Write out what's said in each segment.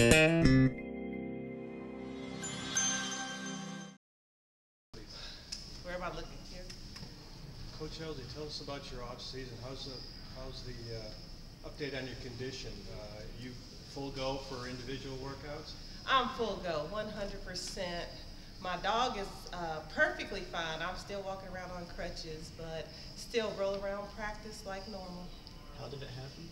Where am I looking here? Coach Elzy, tell us about your off season. How's the update on your condition? You full go for individual workouts? I'm full go, 100%. My dog is perfectly fine. I'm still walking around on crutches, but still roll around practice like normal. How did it happen?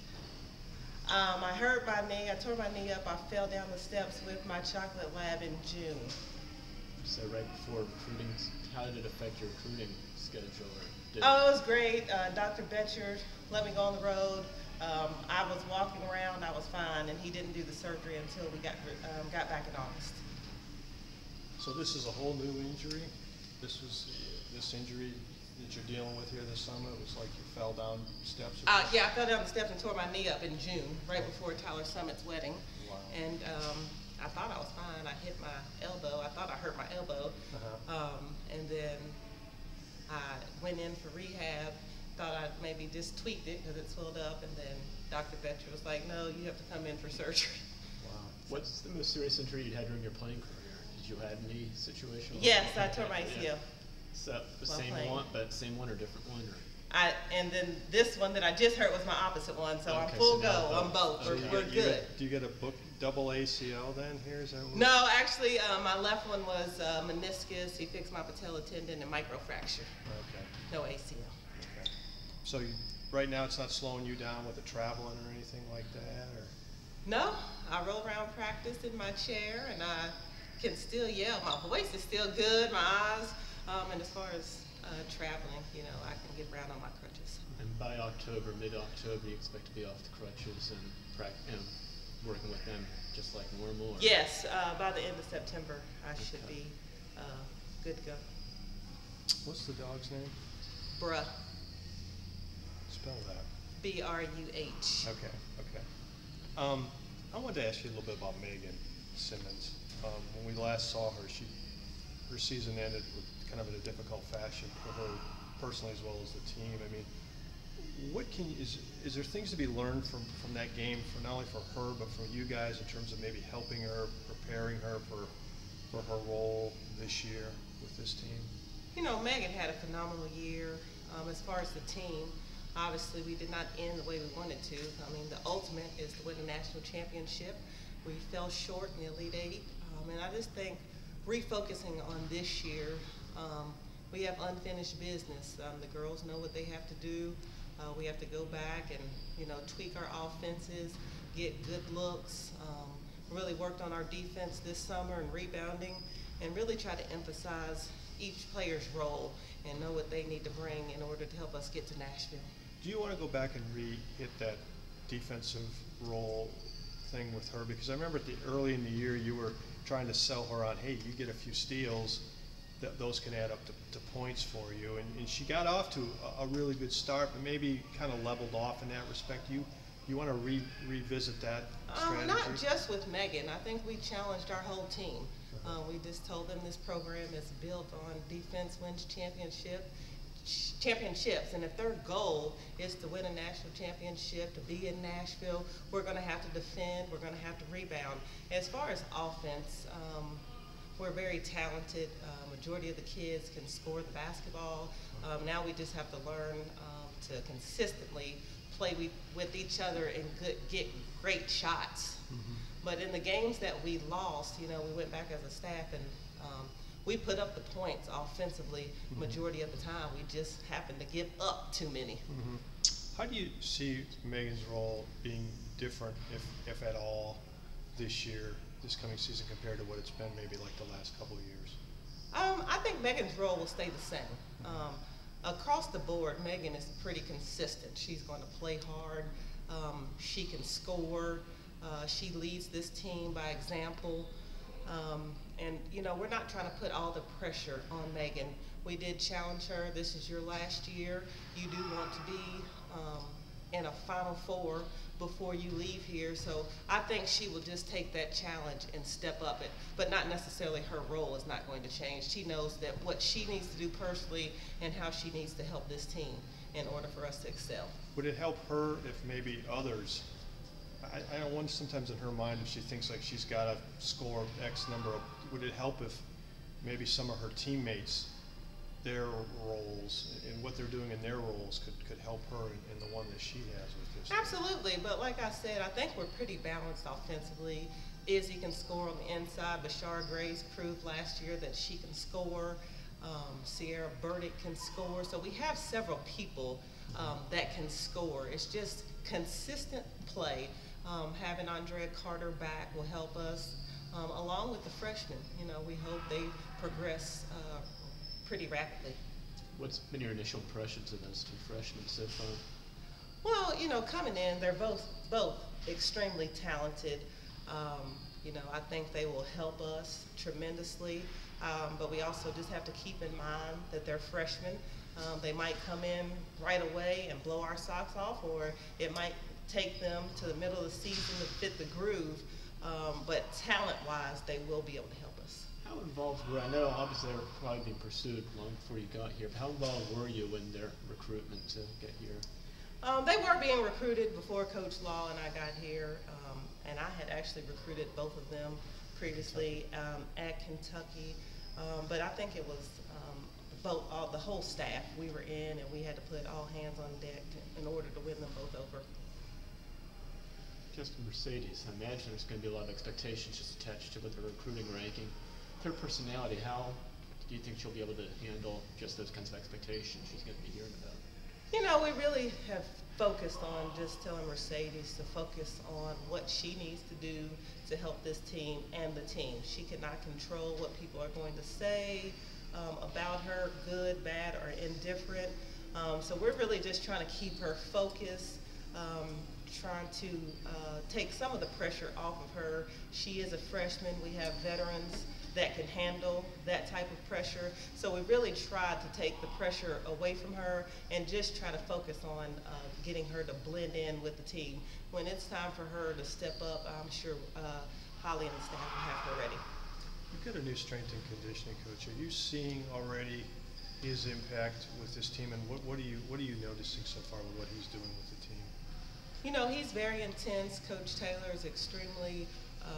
I hurt my knee. I tore my knee up. I fell down the steps with my chocolate lab in June. So right before recruiting, how did it affect your recruiting schedule? Oh, it was great. Dr. Betcher let me go on the road. I was walking around. I was fine, and he didn't do the surgery until we got back in August. So this is a whole new injury? This injury that you're dealing with here this summer, it was like you fell down steps? Yeah, I fell down the steps and tore my knee up in June, right before Tyler Summit's wedding. Wow. And I thought I was fine. I hit my elbow. I thought I hurt my elbow. And then I went in for rehab. Thought I'd maybe just tweaked it because it swelled up. And then Dr. Betcher was like, no, you have to come in for surgery. Wow. What's the most serious injury you had during your playing career? Did you have any situation? Yes, I tore my ACL. Yeah. So the same one or different one? Or? And then this one that I just hurt was my opposite one, so okay, I'm full so go both. on both. Okay. We're good. Do you get a double ACL then here? Is that what? No, actually, my left one was meniscus. He fixed my patella tendon and microfracture. Okay. No ACL. Okay. So right now it's not slowing you down with the traveling or anything like that? Or? No, I roll around practice in my chair and I can still yell. My voice is still good, my eyes, and as far as traveling, you know, I can get around on my crutches. And by October, mid-October, you expect to be off the crutches and working with them just like normal? Or? Yes, by the end of September, I should be good to go. What's the dog's name? Bruh. Spell that. B-R-U-H. Okay, okay. I wanted to ask you a little bit about Megan Simmons. When we last saw her, her season ended with kind of in a difficult fashion for her personally as well as the team. I mean, what is there things to be learned from that game for not only for her but for you guys in terms of maybe helping her, preparing her for her role this year with this team? You know, Megan had a phenomenal year. As far as the team, obviously we did not end the way we wanted to. I mean, the ultimate is to win the national championship. We fell short in the Elite Eight, and I just think refocusing on this year, we have unfinished business. The girls know what they have to do. We have to go back and, you know, tweak our offenses, get good looks, really worked on our defense this summer and rebounding, and really try to emphasize each player's role and know what they need to bring in order to help us get to Nashville. Do you want to go back and re-hit that defensive role thing with her? Because I remember early in the year you were trying to sell her on, hey, you get a few steals, those can add up to points for you. And she got off to a really good start, but maybe kind of leveled off in that respect. You want to revisit that strategy? Not just with Megan. I think we challenged our whole team. We just told them this program is built on defense wins championships, and if their goal is to win a national championship, to be in Nashville, we're going to have to defend, we're going to have to rebound. As far as offense, we're very talented. Majority of the kids can score the basketball. Now we just have to learn to consistently play with each other and get great shots. But in the games that we lost, you know, we went back as a staff and we put up the points offensively majority of the time. We just happened to give up too many. How do you see Megan's role being different, if at all, this year, this coming season, compared to what it's been maybe like the last couple of years? I think Megan's role will stay the same. Across the board, Megan is pretty consistent. She's going to play hard. She can score. She leads this team by example. And, you know, we're not trying to put all the pressure on Megan. We did challenge her. This is your last year. You do want to be in a Final Four before you leave here. So I think she will just take that challenge and step up it. But not necessarily her role is not going to change. She knows that what she needs to do personally and how she needs to help this team in order for us to excel. Would it help her if maybe others, I wonder sometimes in her mind if she thinks like she's got to score X number of, would it help if maybe some of her teammates, their roles and what they're doing in their roles could help her in the one that she has with this? Absolutely, but like I said, I think we're pretty balanced offensively. Izzy can score on the inside. Bashar Grace proved last year that she can score. Sierra Burdick can score. So we have several people that can score. It's just consistent play. Having Andrea Carter back will help us, along with the freshmen. You know, we hope they progress pretty rapidly. What's been your initial impressions of those two freshmen so far? Well, you know, coming in, they're both extremely talented. You know, I think they will help us tremendously, but we also just have to keep in mind that they're freshmen. They might come in right away and blow our socks off, or it might take them to the middle of the season to fit the groove, but talent-wise, they will be able to help us. How involved were, I know obviously they were probably being pursued long before you got here, but how involved were you in their recruitment to get here? They were being recruited before Coach Law and I got here, and I had actually recruited both of them previously at Kentucky, but I think it was the whole staff. We were in, and we had to put all hands on deck in order to win them both over. Just Mercedes, I imagine there's going to be a lot of expectations just attached to with her recruiting ranking. Her personality, how do you think she'll be able to handle just those kinds of expectations she's going to be hearing about? You know, we really have focused on just telling Mercedes to focus on what she needs to do to help this team and the team. She cannot control what people are going to say about her, good, bad, or indifferent. So we're really just trying to keep her focused, trying to take some of the pressure off of her. She is a freshman. We have veterans that can handle that type of pressure. So we really tried to take the pressure away from her and just try to focus on getting her to blend in with the team. When it's time for her to step up, I'm sure Holly and the staff will have her ready. You've got a new strength and conditioning coach. Are you seeing already his impact with this team, and what are you noticing so far with what he's doing with the team? You know, he's very intense. Coach Taylor is extremely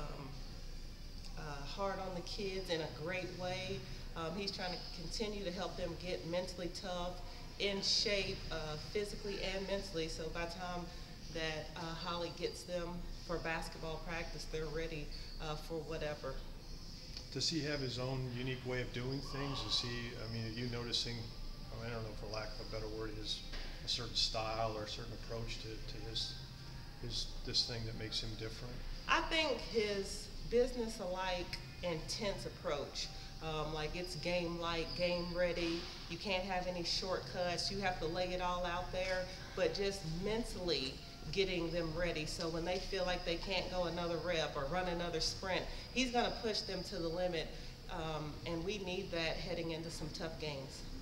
hard on the kids in a great way. He's trying to continue to help them get mentally tough, in shape, physically and mentally, so by the time that Holly gets them for basketball practice, they're ready for whatever. Does he have his own unique way of doing things? Is he, I mean, are you noticing, I don't know, for lack of a better word, a certain style or a certain approach to this thing that makes him different? I think his business-alike, intense approach, like it's game-like, game-ready. You can't have any shortcuts. You have to lay it all out there, but just mentally getting them ready. So when they feel like they can't go another rep or run another sprint, he's going to push them to the limit, and we need that heading into some tough games.